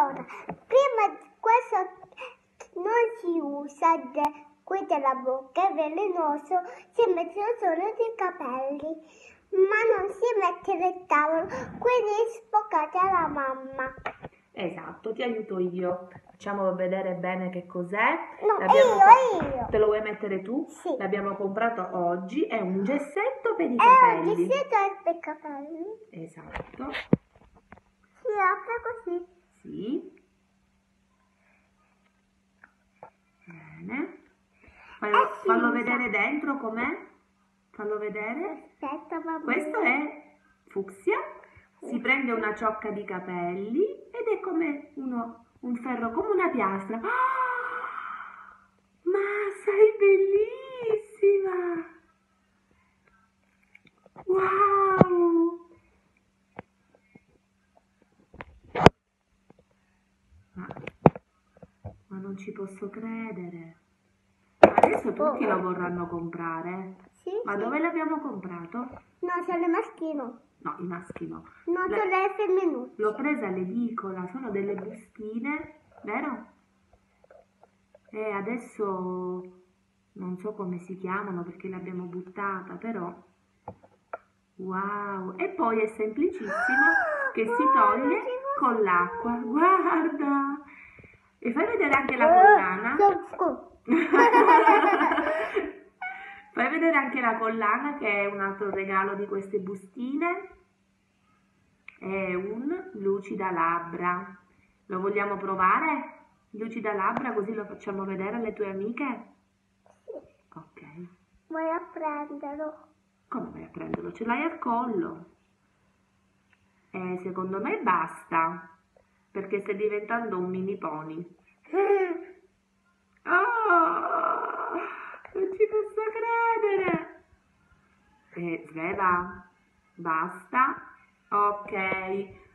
Allora, prima di questo non si usa qui della bocca, è velenoso, si mettono solo dei capelli, ma non si mette nel tavolo, quindi sfocate alla mamma. Esatto, ti aiuto io. Facciamo vedere bene che cos'è. No, io. Te lo vuoi mettere tu? Sì. L'abbiamo comprato oggi, è un gessetto per i È un capelli. gessetto per i capelli. Esatto. Si apre così. Sì. Bene. Sì, Fallo vedere dentro com'è. Fallo vedere. Aspetta, mamma. Questo è fucsia. Si prende una ciocca di capelli ed è come un ferro, come una piastra. Ah! Ma sei bellissima! Wow! Ma non ci posso credere. Adesso tutti lo vorranno comprare. Sì, Ma sì. dove l'abbiamo comprato? No, sono le maschino. No, i maschi no. No, sono le femminucce. L'ho presa all'edicola, sono delle bustine, vero? E adesso non so come si chiamano perché l'abbiamo buttata, però wow! E poi è semplicissimo che si toglie con l'acqua, guarda! E fai vedere anche la collana. Fai vedere anche la collana che è un altro regalo di queste bustine. È un lucida labbra. Lo vogliamo provare? Lucida labbra, così lo facciamo vedere alle tue amiche? Ok. Vuoi a prenderlo? Come vai a prenderlo? Ce l'hai al collo. Secondo me basta, perché stai diventando un mini pony. Oh, non ci posso credere. Sveva, basta. Ok.